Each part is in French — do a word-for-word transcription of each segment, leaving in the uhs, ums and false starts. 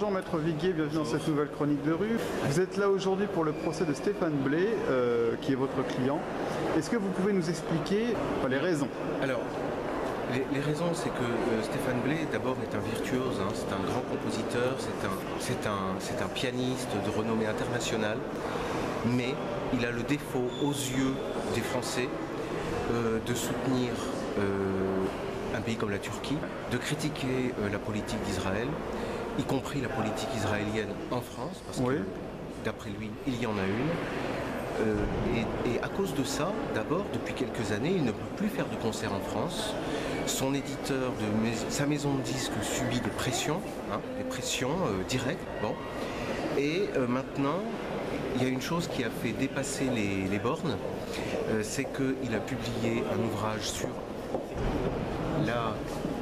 Bonjour Maître Viguier, bienvenue dans cette nouvelle chronique de rue. Vous êtes là aujourd'hui pour le procès de Stéphane Blé, euh, qui est votre client. Est-ce que vous pouvez nous expliquer enfin, les raisons? Alors, les, les raisons, c'est que euh, Stéphane Blé, d'abord, est un virtuose, hein, c'est un grand compositeur, c'est un, c'est un, c'est un pianiste de renommée internationale, mais il a le défaut, aux yeux des Français, euh, de soutenir euh, un pays comme la Turquie, de critiquer euh, la politique d'Israël, y compris la politique israélienne en France, parce oui. que, d'après lui, il y en a une. Euh, et, et à cause de ça, d'abord, depuis quelques années, il ne peut plus faire de concerts en France. Son éditeur, de mais sa maison de disques subit des pressions, hein, des pressions euh, directes. Bon. Et euh, maintenant, il y a une chose qui a fait dépasser les, les bornes, euh, c'est qu'il a publié un ouvrage sur la...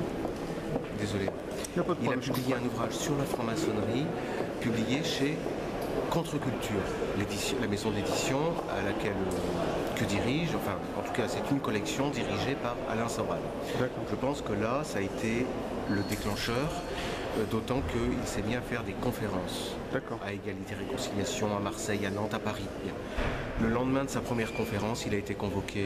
Désolé. Il, il a publié un ouvrage sur la franc-maçonnerie, publié chez Contre-Culture, la maison d'édition à laquelle euh, que dirige, enfin en tout cas c'est une collection dirigée par Alain Soral. Je pense que là ça a été le déclencheur, euh, d'autant qu'il s'est mis à faire des conférences à Égalité et Réconciliation à Marseille, à Nantes, à Paris. Le lendemain de sa première conférence, il a été convoqué,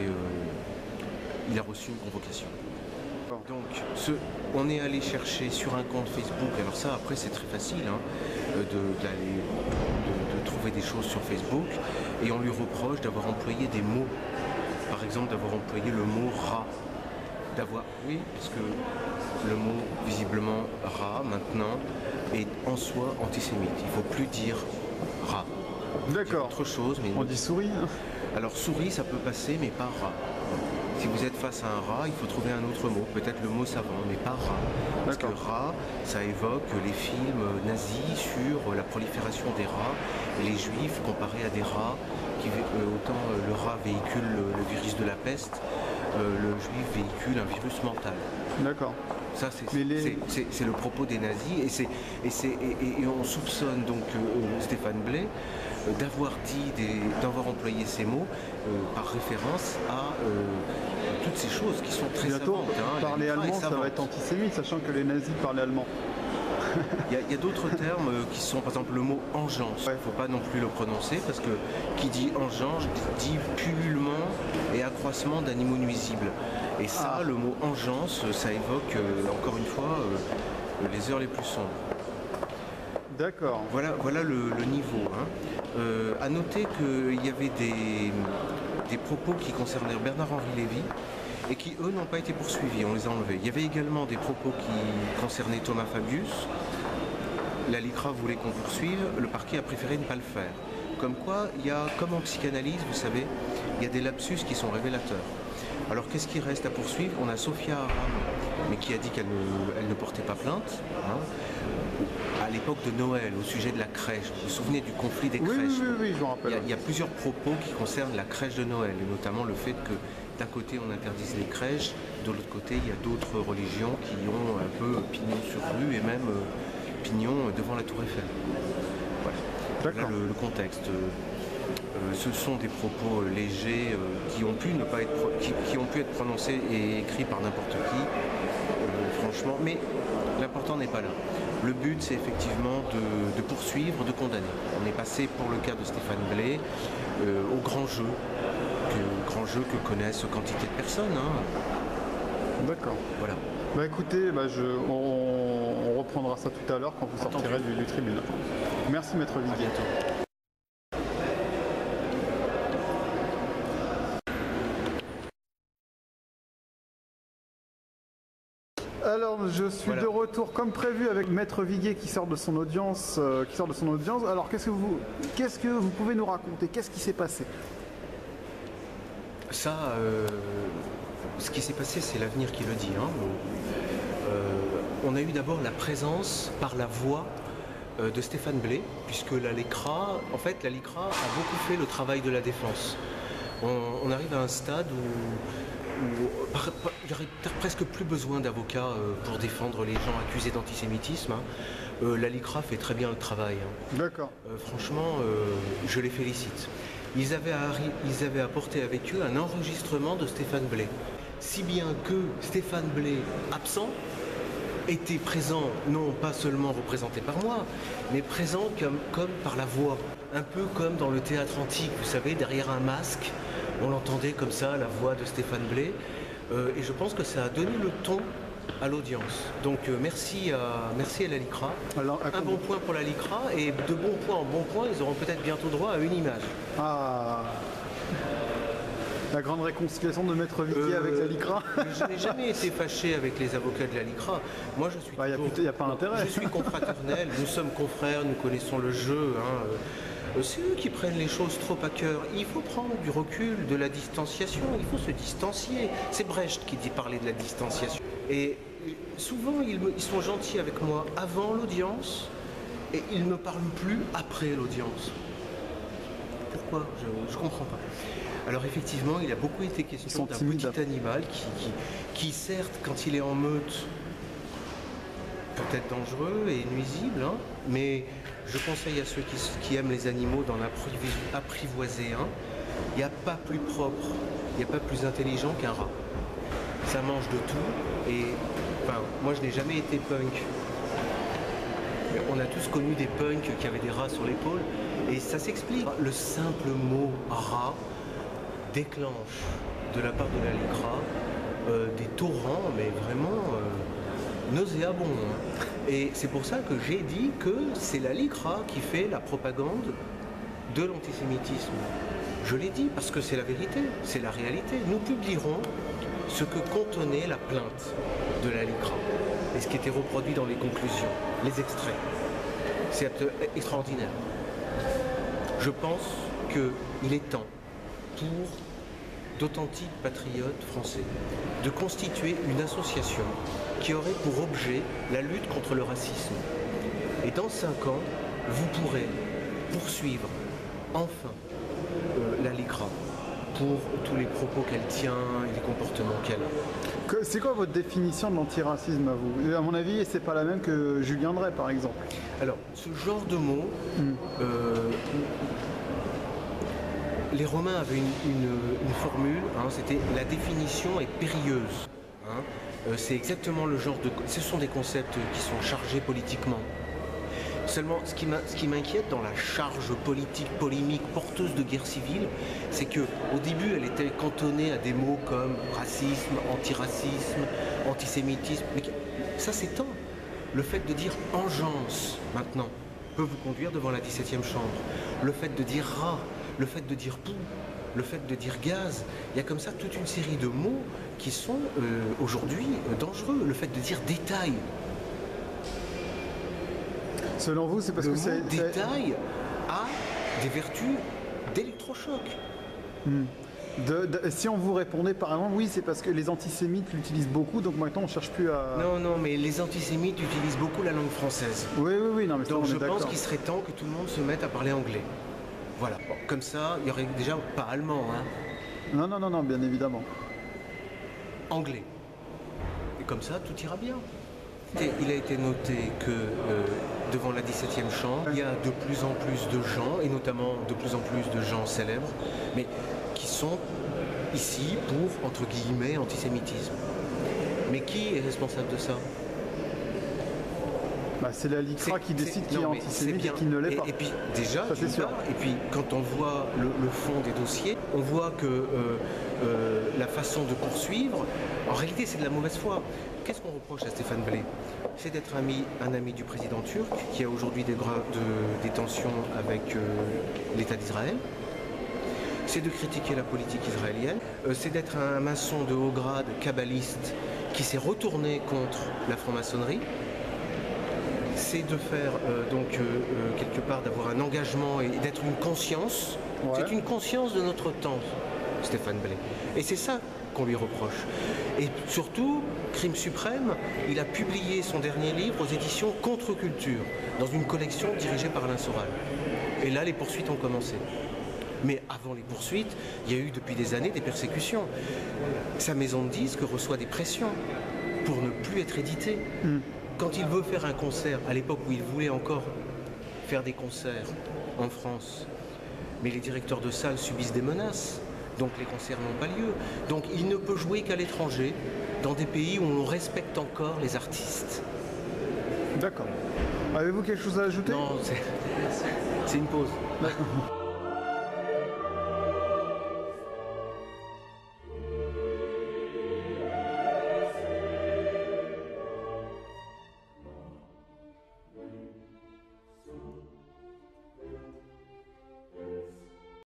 euh, il a reçu une convocation. Donc, ce, on est allé chercher sur un compte Facebook, alors ça après c'est très facile hein, de, d'aller, de, de trouver des choses sur Facebook, et on lui reproche d'avoir employé des mots, par exemple d'avoir employé le mot rat, d'avoir, oui, parce que le mot visiblement rat maintenant est en soi antisémite, il ne faut plus dire rat. D'accord. Autre chose, mais on dit souris. Alors souris ça peut passer mais pas rat. Si vous êtes face à un rat, il faut trouver un autre mot, peut-être le mot savant, mais pas rat. Parce que rat, ça évoque les films nazis sur la prolifération des rats et les juifs comparés à des rats, qui, autant le rat véhicule le, le virus de la peste, euh, le juif véhicule un virus mental. D'accord. Ça, c'est les... le propos des nazis et, c'est, et, c'est, et, et on soupçonne donc euh, Stéphane Blé euh, d'avoir dit, des, d'avoir employé ces mots euh, par référence à euh, toutes ces choses qui sont très bientôt, savantes. Hein, parler allemand, ça va être antisémite, sachant que les nazis parlaient allemand. Il y a, a d'autres termes euh, qui sont, par exemple, le mot engeance. Il ne faut pas non plus le prononcer parce que qui dit engeance dit pullulement et accroissement d'animaux nuisibles. Et ça, ah. le mot engeance, ça évoque, euh, encore une fois, euh, les heures les plus sombres. D'accord. Voilà, voilà le, le niveau. Hein. Euh, à noter qu'il y avait des, des propos qui concernaient Bernard-Henri Lévy et qui, eux, n'ont pas été poursuivis, on les a enlevés. Il y avait également des propos qui concernaient Thomas Fabius. La LICRA voulait qu'on poursuive, le parquet a préféré ne pas le faire. Comme quoi, il y a, comme en psychanalyse, vous savez, il y a des lapsus qui sont révélateurs. Alors qu'est-ce qui reste à poursuivre? On a Sophia Aram, mais qui a dit qu'elle ne, elle ne portait pas plainte. Hein. À l'époque de Noël, au sujet de la crèche, vous vous souvenez du conflit des oui, crèches? Oui, oui, oui, je me rappelle. Il y, a, il y a plusieurs propos qui concernent la crèche de Noël, et notamment le fait que d'un côté on interdise les crèches, de l'autre côté il y a d'autres religions qui ont un peu pignon sur rue et même euh, pignon devant la Tour Eiffel. Voilà, là le, le contexte. Euh, ce sont des propos euh, légers euh, qui, ont pu ne pas être, qui, qui ont pu être prononcés et écrits par n'importe qui, euh, franchement, mais l'important n'est pas là. Le but, c'est effectivement de, de poursuivre, de condamner. On est passé pour le cas de Stéphane Blé euh, au grand jeu, que, grand jeu que connaissent quantité de personnes. Hein. D'accord. Voilà. Bah écoutez, bah je, on, on reprendra ça tout à l'heure quand vous sortirez du, du tribunal. Merci Maître Viguier. À bientôt. Alors je suis voilà. de retour comme prévu avec Maître Viguier qui sort de son audience. Euh, qui sort de son audience. Alors qu'est-ce que vous, qu'est-ce que vous pouvez nous raconter? Qu'est-ce qui s'est passé? Ça, euh, ce qui s'est passé, c'est l'avenir qui le dit. Hein. Euh, on a eu d'abord la présence par la voix euh, de Stéphane Blé, puisque la LICRA, en fait, la LICRA a beaucoup fait le travail de la défense. On, on arrive à un stade où il n'y aurait presque plus besoin d'avocats euh, pour défendre les gens accusés d'antisémitisme. Hein. Euh, la LICRA fait très bien le travail. Hein. D'accord. Euh, franchement, euh, je les félicite. Ils avaient, ils avaient apporté avec eux un enregistrement de Stéphane Blé. Si bien que Stéphane Blé, absent, était présent, non pas seulement représenté par moi, mais présent comme, comme par la voix. Un peu comme dans le théâtre antique, vous savez, derrière un masque, on l'entendait comme ça, la voix de Stéphane Blé. Euh, et je pense que ça a donné le ton à l'audience. Donc euh, merci, à, merci à la LICRA. Alors, à un bon point pour la LICRA, et de bon point en bon point, ils auront peut-être bientôt droit à une image. Ah, la grande réconciliation de Maître Viguier euh, avec la LICRA. Je n'ai jamais été fâché avec les avocats de la LICRA. Moi, je suis. Il bah, n'y a, a pas intérêt. Je suis confraternel, nous sommes confrères, nous connaissons le jeu. Hein. C'est eux qui prennent les choses trop à cœur. Il faut prendre du recul, de la distanciation, il faut se distancier. C'est Brecht qui dit parler de la distanciation. Et souvent, ils, me, ils sont gentils avec moi avant l'audience et ils ne me parlent plus après l'audience. Pourquoi? Je ne comprends pas. Alors effectivement, il a beaucoup été question d'un petit animal qui, qui, qui, certes, quand il est en meute, peut être dangereux et nuisible, hein, mais je conseille à ceux qui, qui aiment les animaux d'en apprivoiser un. Il n'y a pas plus propre, il n'y a pas plus intelligent qu'un rat. Ça mange de tout et enfin, moi je n'ai jamais été punk. Mais on a tous connu des punks qui avaient des rats sur l'épaule et ça s'explique. Le simple mot rat déclenche de la part de la LICRA euh, des torrents, mais vraiment euh, nauséabonds. Hein. Et c'est pour ça que j'ai dit que c'est la LICRA qui fait la propagande de l'antisémitisme. Je l'ai dit parce que c'est la vérité, c'est la réalité. Nous publierons ce que contenait la plainte de la LICRA et ce qui était reproduit dans les conclusions, les extraits. C'est extraordinaire. Je pense qu'il est temps pour d'authentiques patriotes français de constituer une association qui aurait pour objet la lutte contre le racisme. Et dans cinq ans, vous pourrez poursuivre enfin euh, la LICRA pour tous les propos qu'elle tient et les comportements qu'elle a. C'est quoi votre définition de l'antiracisme à vous? À mon avis, c'est pas la même que Julien Drey, par exemple. Alors, ce genre de mots, mm. euh, les Romains avaient une, une, une formule, hein, c'était « la définition est périlleuse hein ». Euh, c'est exactement le genre de... Ce sont des concepts qui sont chargés politiquement. Seulement, ce qui m'inquiète dans la charge politique, polémique, porteuse de guerre civile, c'est qu'au début, elle était cantonnée à des mots comme racisme, antiracisme, antisémitisme. Mais ça s'étend. Le fait de dire engeance, maintenant, peut vous conduire devant la dix-septième chambre. Le fait de dire rat, le fait de dire poux, le fait de dire gaz, il y a comme ça toute une série de mots qui sont euh, aujourd'hui euh, dangereux. Le fait de dire détail. Selon vous, c'est parce le que c'est... Le détail a des vertus d'électrochoc. Hmm. De, de, si on vous répondait par exemple, oui, c'est parce que les antisémites l'utilisent beaucoup, donc maintenant on ne cherche plus à... Non, non, mais les antisémites utilisent beaucoup la langue française. Oui, oui, oui. Non, mais ça, donc on je est pense qu'il serait temps que tout le monde se mette à parler anglais. Voilà. Bon, comme ça, il n'y aurait déjà pas allemand, hein. Non, non, non, non, bien évidemment. Anglais. Et comme ça, tout ira bien. Il a été noté que euh, devant la dix-septième chambre, il y a de plus en plus de gens, et notamment de plus en plus de gens célèbres, mais qui sont ici pour, entre guillemets, antisémitisme. Mais qui est responsable de ça? Bah, c'est la LICRA qui décide qui est antisémite et qui ne l'est pas. Et, et puis déjà, ça, c'est sûr. Part, et puis quand on voit le, le fond des dossiers, on voit que euh, euh, la façon de poursuivre, en réalité c'est de la mauvaise foi. Qu'est-ce qu'on reproche à Stéphane Blé? C'est d'être ami, un ami du président turc, qui a aujourd'hui des, de, des tensions avec euh, l'État d'Israël. C'est de critiquer la politique israélienne. Euh, c'est d'être un maçon de haut grade, kabbaliste, qui s'est retourné contre la franc-maçonnerie. C'est de faire, euh, donc, euh, euh, quelque part, d'avoir un engagement et d'être une conscience. Ouais. C'est une conscience de notre temps, Stéphane Blé. Et c'est ça qu'on lui reproche. Et surtout, crime suprême, il a publié son dernier livre aux éditions Contre-Culture, dans une collection dirigée par Alain Soral. Et là, les poursuites ont commencé. Mais avant les poursuites, il y a eu depuis des années des persécutions. Sa maison de disques reçoit des pressions pour ne plus être édité. Mm. Quand il veut faire un concert, à l'époque où il voulait encore faire des concerts en France, mais les directeurs de salles subissent des menaces. donc les concerts n'ont pas lieu. Donc il ne peut jouer qu'à l'étranger, dans des pays où on respecte encore les artistes. D'accord. Avez-vous quelque chose à ajouter? Non, c'est une pause.